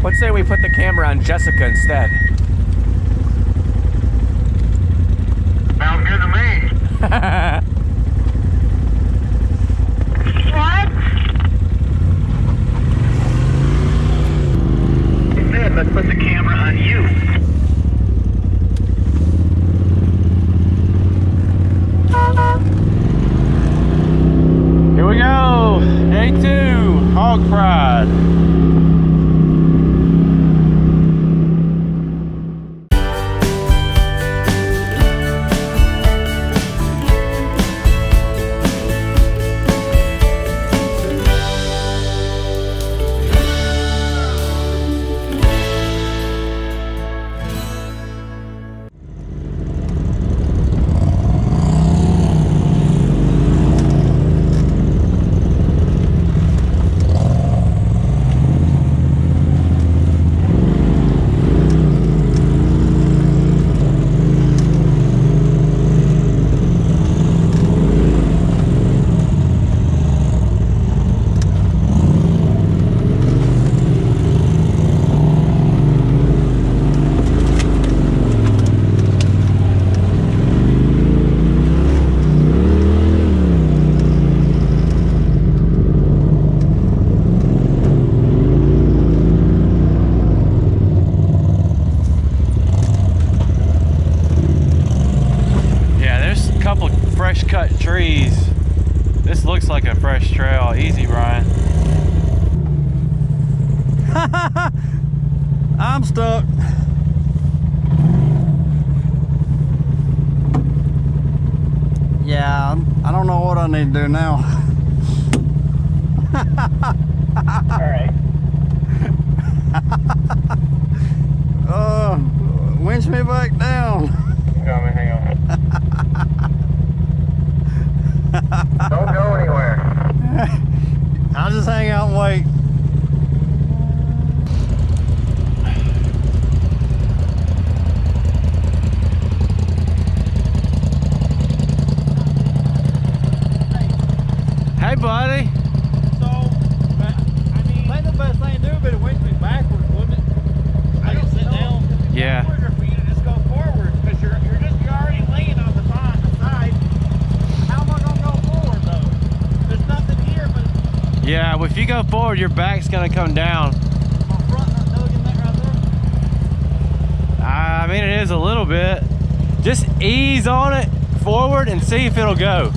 Let's say we put the camera on Jessica instead. Sounds good to me. What? He said, let's put the camera on you. Here we go. Day 2, Hog Pride. Fresh cut trees. This looks like a fresh trail. Easy, Brian. I'm stuck. Yeah, I don't know what I need to do now. Alright. Winch me back down. Hang on. Don't go anywhere. I'll just hang out and wait. Hey, buddy. So, I mean, I think the best thing to do would be to winch me backwards, wouldn't it? I can sit down. Yeah. Or for you to just go forward, because you're already laying on the side. How am I gonna go forward though? There's nothing here but. Yeah, well, if you go forward, your back's gonna come down. My front not tugging that right there. I mean, it is a little bit. Just ease on it forward and see if it'll go.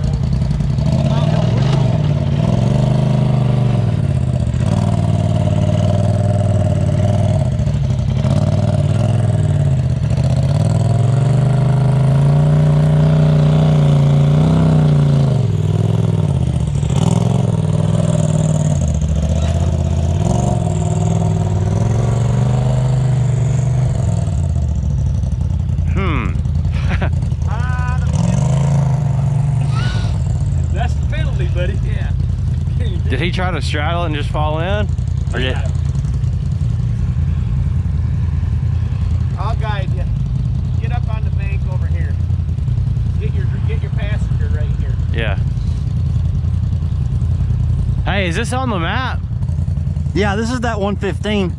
That's the penalty, buddy. Yeah. Did he try to straddle it and just fall in? Or did... I'll guide you. Get up on the bank over here. Get your passenger right here. Yeah. Hey, is this on the map? Yeah, this is that 115.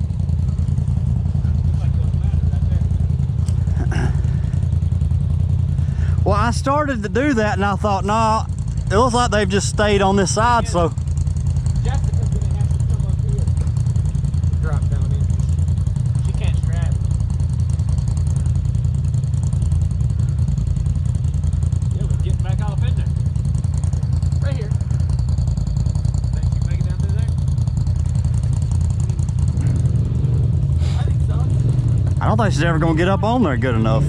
Well, I started to do that and I thought, nah, it looks like they've just stayed on this side, so. Jessica's gonna have to come up here. Drop down in. She can't straddle. Yeah, we're getting back off in there. Right here. Think you can make it down through there? I think so. I don't think she's ever gonna get up on there good enough.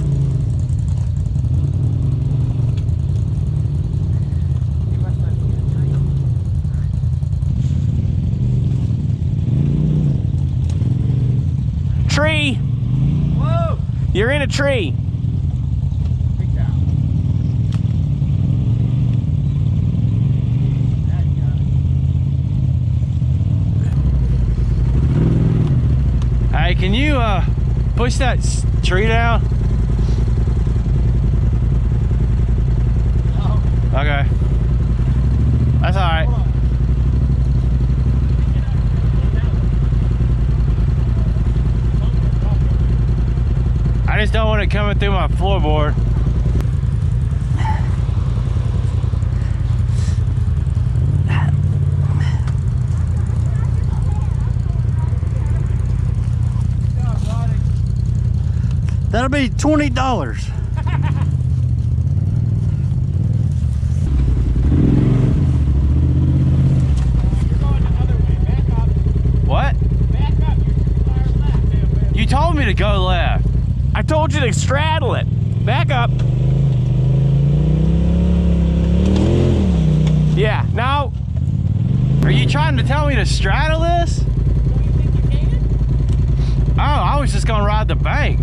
Tree! Whoa! You're in a tree. Big cow. There you go. Hey, can you push that tree down? Oh. Okay. That's all right. Chris don't want it coming through my floorboard. That'll be $20. What? You told me to go left. I told you to straddle it. Back up. Yeah, now. Are you trying to tell me to straddle this? Oh, I was just gonna ride the bank.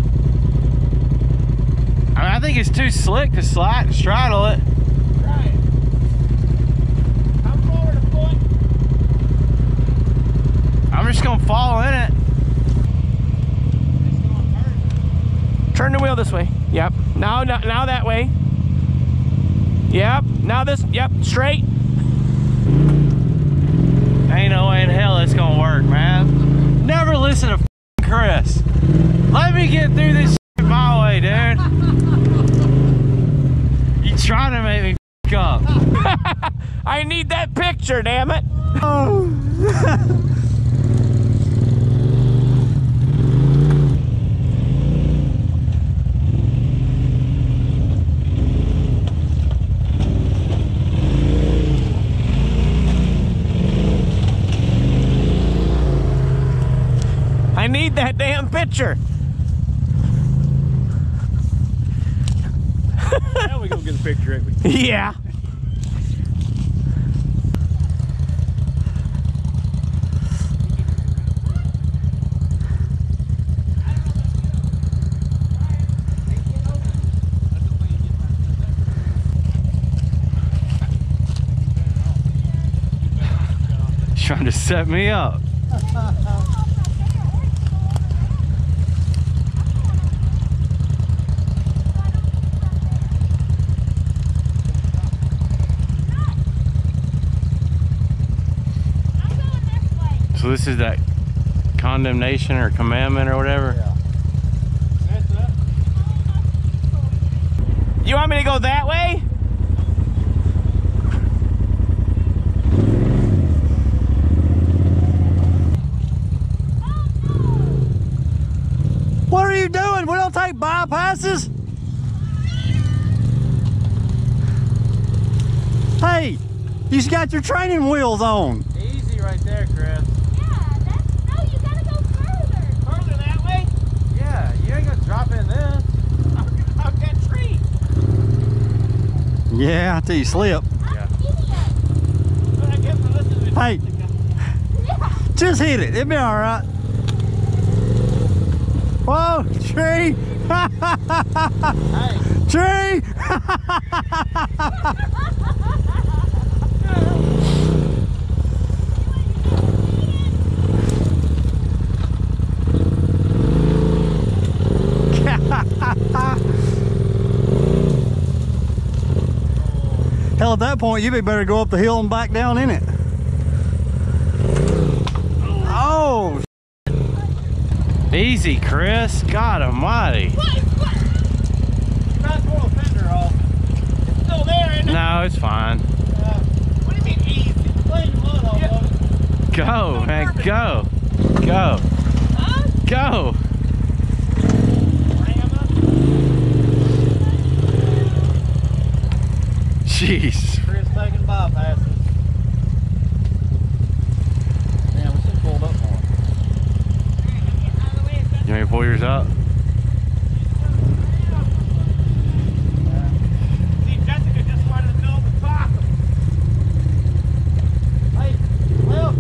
I mean, I think it's too slick to straddle it. Right. Come forward a foot. I'm just gonna fall in it. Turn the wheel this way. Yep. Now that way. Yep. Now this. Yep. Straight. Ain't no way in hell it's gonna work, man. Never listen to Chris. Let me get through this shit my way, dude. You trying to make me up. I need that picture, damn it. I need that damn picture. Now we gonna get a picture, ain't we? Yeah. Trying to set me up. So this is that condemnation or commandment or whatever? Yeah. You want me to go that way? What are you doing? We don't take bypasses. Hey, you just got your training wheels on. Easy right there, Chris. No, you gotta go further. Further that way? Yeah, you ain't gonna drop in this. Out that tree. Yeah, until you slip. Yeah. But I guess I listen to it. Hey, just hit it. It'll be all right. Whoa, tree! Tree! Hell, at that point, you better go up the hill and back down in it. Oh! Easy, Chris. God almighty. Not pull a fender off. It's still there, isn't it? No, it's fine. What do you mean easy? Clean the mud off of it. Go, man, go. Go. Huh? Go. Jeez. Chris taking bypasses. Damn, we should have pulled up more. You want me to pull yours up? See, Jessica just wanted to know the possum. Hey, left.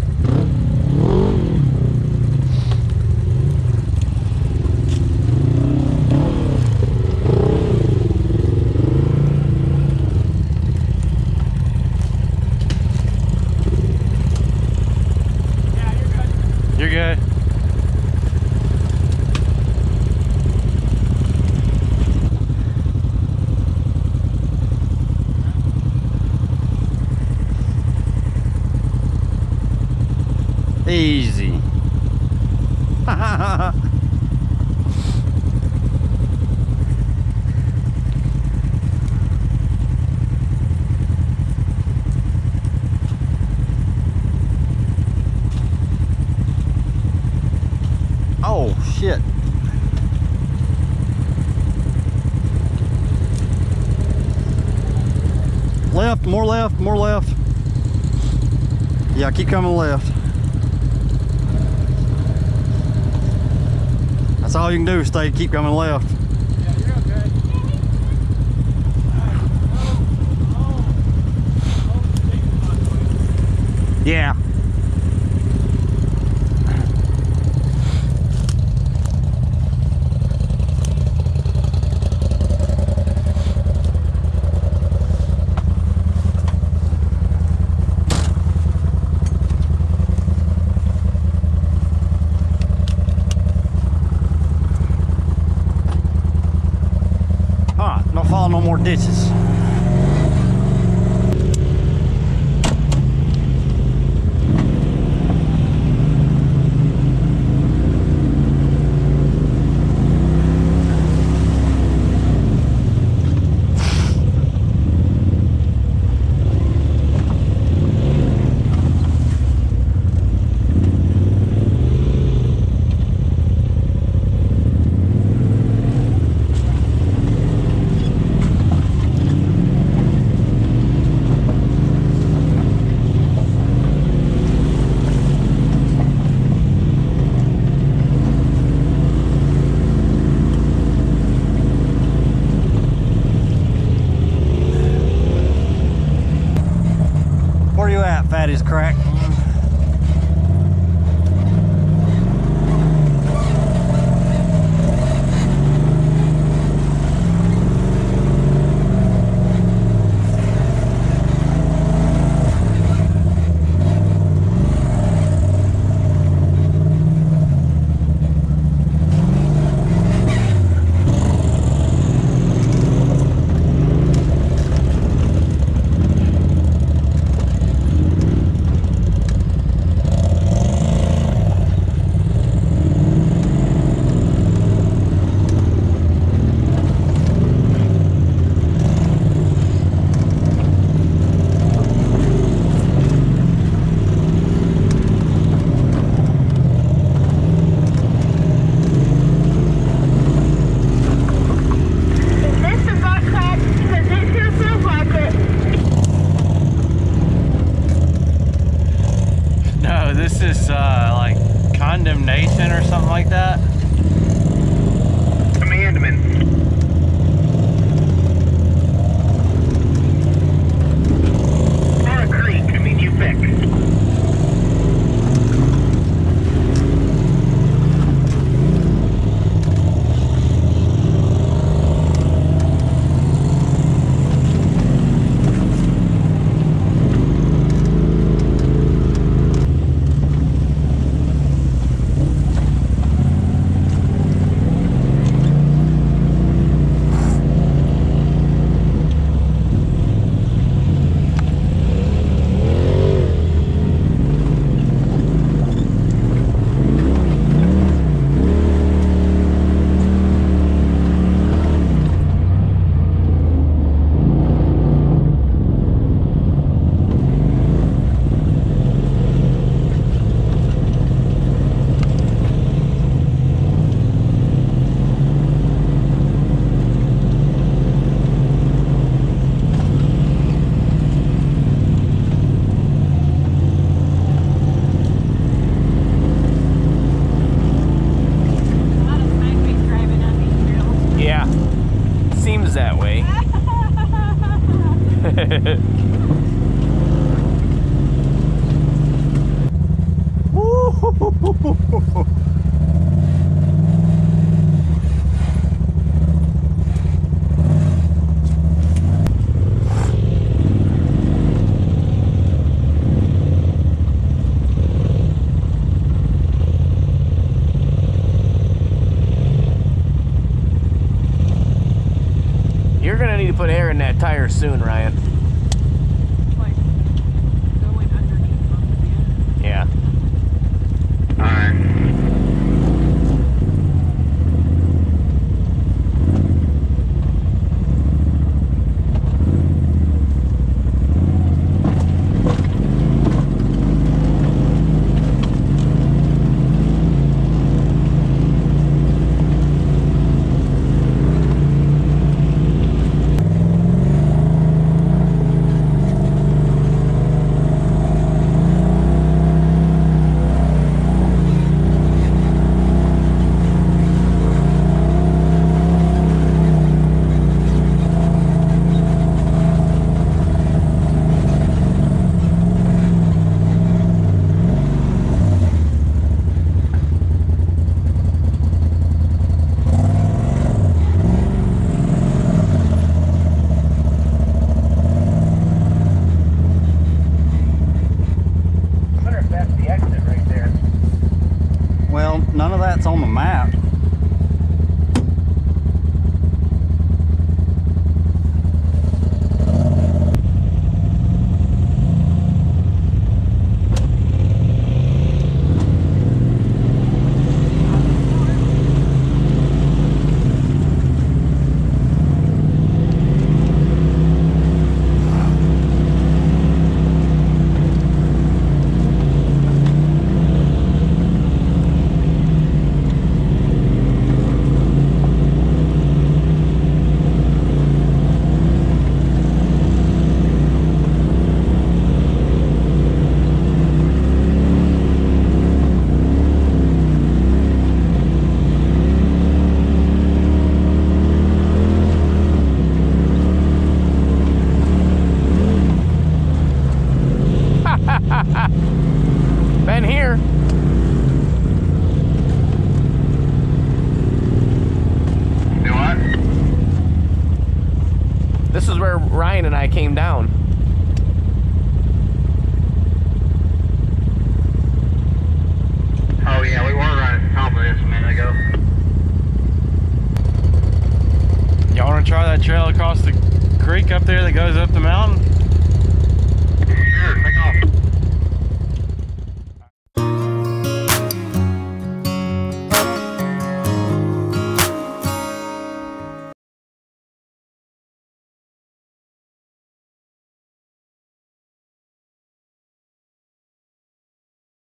Yeah, you're good. You're good. Easy. left, more left, more left. Yeah, keep coming left. That's all you can do, stay, keep coming left. Yeah, you're okay. Yeah. All right, don't follow no more ditches. Where you at, Fatty's crack? This is like condemnation or something like that. Commandment. Or a creek, I mean, you pick. That way. You're gonna need to put air in that tire soon, Ryan. Like going underneath on the end. Yeah. Alright. none of that's on the map. Been here. Do what? This is where Ryan and I came down. Oh yeah, we were right at the top of this a minute ago. Y'all want to try that trail across the creek up there that goes up the mountain?